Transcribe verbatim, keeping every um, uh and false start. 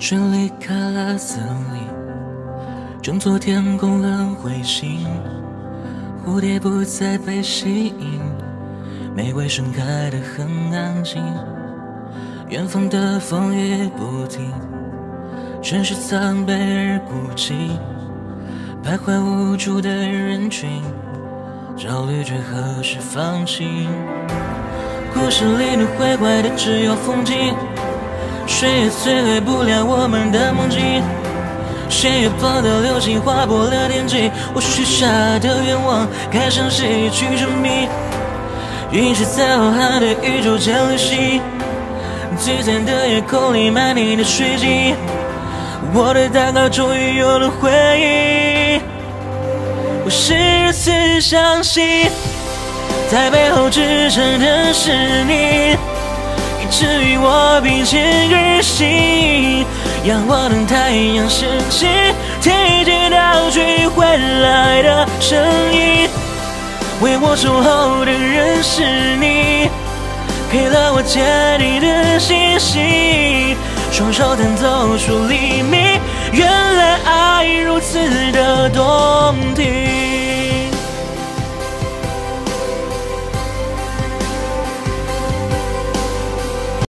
顺离开了森林，整座天空很灰心，蝴蝶不再被吸引，玫瑰盛开得很安静，远方的风雨不停，城市苍白而孤寂，徘徊无助的人群，焦虑着何时放弃。故事里能毁坏的只有风景，谁也摧毁不了我们的梦境，谁也碰到流星划破了天际，我许下的愿望该向谁去证明？陨石在浩瀚的宇宙间旅行，璀璨的夜空里满你的水晶，我的祷告终于有了回应。我是如此相信，在背后支撑的是你，以至于我并肩而行，仰望等太阳升起，听见倒追回来的声音。为我守候的人是你，给了我坚定的信心，双手弹奏出黎明。原来爱如此